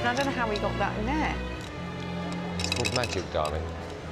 I don't know how we got that in there. It's called magic, darling.